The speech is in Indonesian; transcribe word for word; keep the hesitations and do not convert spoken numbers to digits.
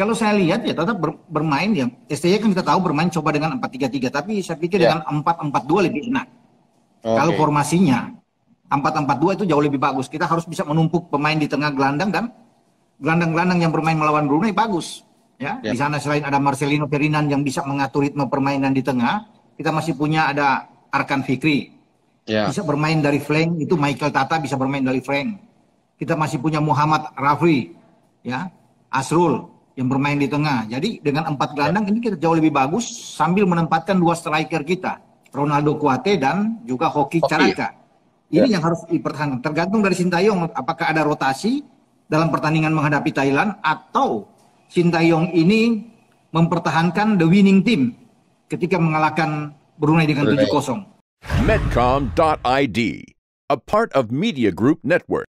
Kalau saya lihat ya tetap ber, bermain ya. S T Y kan kita tahu bermain coba dengan empat tiga tiga, tapi saya pikir Ya. dengan empat empat dua lebih enak. Oke. Kalau formasinya empat empat dua itu jauh lebih bagus. Kita harus bisa menumpuk pemain di tengah gelandang, dan gelandang-gelandang yang bermain melawan Brunei bagus. Ya, Ya. di sana selain ada Marcelino Ferdinand yang bisa mengatur ritme permainan di tengah, kita masih punya ada Arkan Fikri. Ya. Bisa bermain dari flank, itu Michael Tata bisa bermain dari flank. Kita masih punya Muhammad Rafri, ya, Asrul yang bermain di tengah. Jadi dengan empat gelandang ini kita jauh lebih bagus sambil menempatkan dua striker kita, Ronaldo Kuate dan juga Hoki Hoki. Caraka. Ini Ya. yang harus dipertahankan. Tergantung dari Sintayong apakah ada rotasi dalam pertandingan menghadapi Thailand, atau Sintayong ini mempertahankan the winning team ketika mengalahkan Brunei dengan Brunei. tujuh kosong. Medcom dot I D, a part of Media Group Network.